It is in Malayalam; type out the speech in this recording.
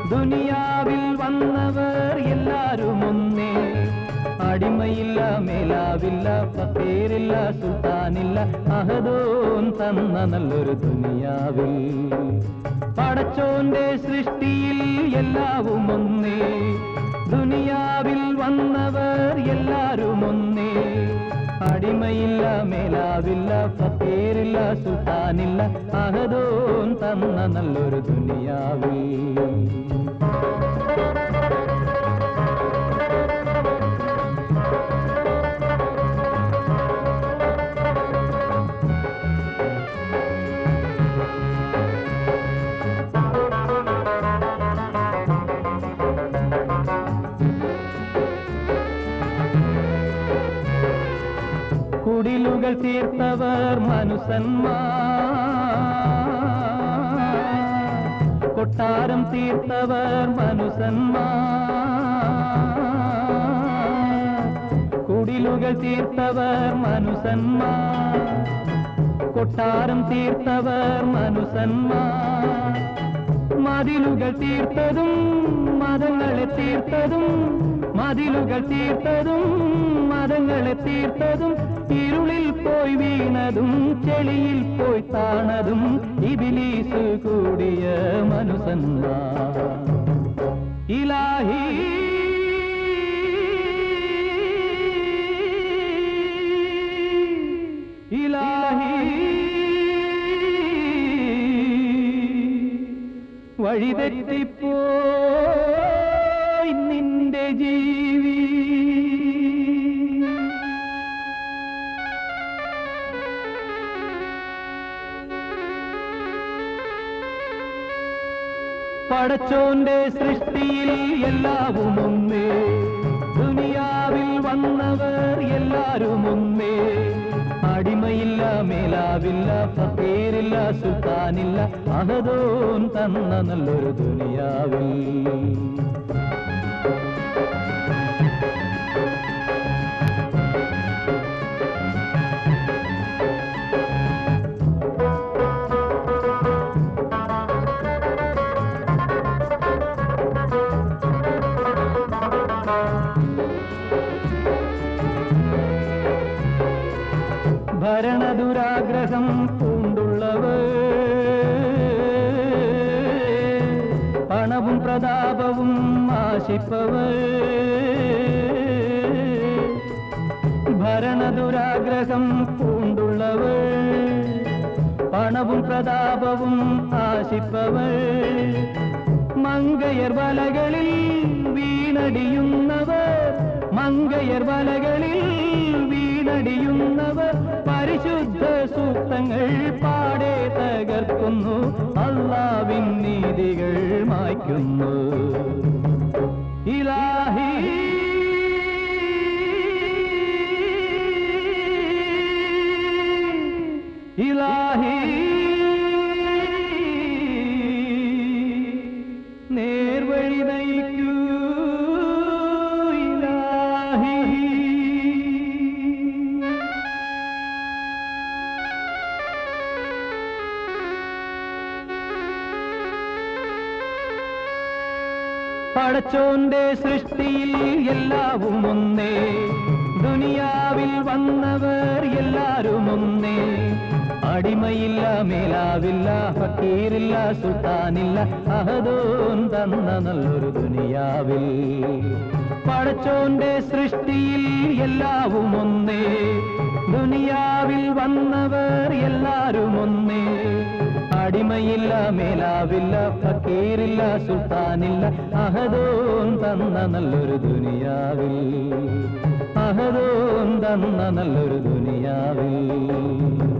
ദുനിയാവിൽ വന്നവർ എല്ലാരും ഒന്നേ. അടിമയില്ല, മേലാവില്ല, ഫക്കീറില്ല, സുൽത്താനില്ല, അഹദോൻ തന്ന നല്ലൊരു ദുനിയാവിൽ. പടച്ചോന്റെ സൃഷ്ടിയിൽ എല്ലാവും ഒന്നേ. ദുനിയാവിൽ വന്നവർ എല്ലാരും ഒന്നേ. അടിമയില്ല, മേലാവില്ല, ഫക്കീറില്ല, സുൽത്താനില്ല, അഹദോൻ തന്ന നല്ലൊരു ദുനിയാവിൽ. കുടിലുകൾ തീർത്തവർ മനുസന്മാർ, കൊട്ടാരം തീർത്തവർ മനുസന്മാർ. കുടിലുകൾ തീർത്തവർ മനുസന്മാർ, കൊട്ടാരം തീർത്തവർ മനുസന്മാർ. മതിലുകൾ തീർത്തതും മതങ്ങളെ തീർത്തതും, മതിലുകൾ തീർത്തതും മതങ്ങളെ തീർത്തതും, ഇരുളിൽ പോയി വീണതും ചെളിയിൽ പോയി താണതും ഇബ്ലീസ് കൂടിയ മനുസന്മാർ. ഇലാഹി ഇലാഹി വഴിതെറ്റിപ്പോയി നിന്റെ ജീവി. പടച്ചോന്റെ സൃഷ്ടിയിൽ എല്ലാവും ഒന്നേ. ദുനിയാവിൽ വന്നവർ എല്ലാരും ഒന്നേ. അടിമയില്ല, മേലാവില്ല, ഫക്കീറില്ല, സുൽത്താനില്ല, അഹദോൻ തന്ന നല്ലൊരു ദുനിയാവിൽ. ഭരണദുരാഗ്രഹം പൂണ്ടുള്ളവർ, പണവും പ്രതാപവും ആശിപ്പവർ. ഭരണദുരാഗ്രഹം പൂണ്ടുള്ളവർ, പണവും പ്രതാപവും ആശിപ്പവർ. മങ്കയർ വലകളിൽ വീണടിയുന്നവർ, മങ്കയർ വലകളിൽ വീണടിയുന്നവർ. പരിശുദ്ധ സൂക്തങ്ങൾ പാടെ തകർക്കുന്നു, അല്ലാഹുവിൻ നീതികൾ മായ്ക്കുന്നു. ഇലാഹി ഇലാഹി നേർവഴി നയിക്കൂ ഇലാഹി. പടച്ചോന്റെ സൃഷ്ടിയിൽ എല്ലാവും ഒന്നേ. ദുനിയാവിൽ വന്നവർ എല്ലാരും ഒന്നേ. അടിമയില്ല, മേലാവില്ല, ഫക്കീറില്ല, സുൽത്താനില്ല, അഹദോൻ തന്ന നല്ലൊരു ദുനിയാവിൽ. പടച്ചോന്റെ സൃഷ്ടിയിൽ എല്ലാവും ഒന്നേ. ദുനിയാവിൽ വന്നവർ എല്ലാരും ഒന്നേ. അടിമയില്ല, മേലാവില്ല, ഫക്കീറില്ല, സുൽത്താനില്ല, അഹദോൻ തന്ന നല്ലൊരു ദുനിയാവിൽ. അഹദോൻ തന്ന നല്ലൊരു ദുനിയാവിൽ.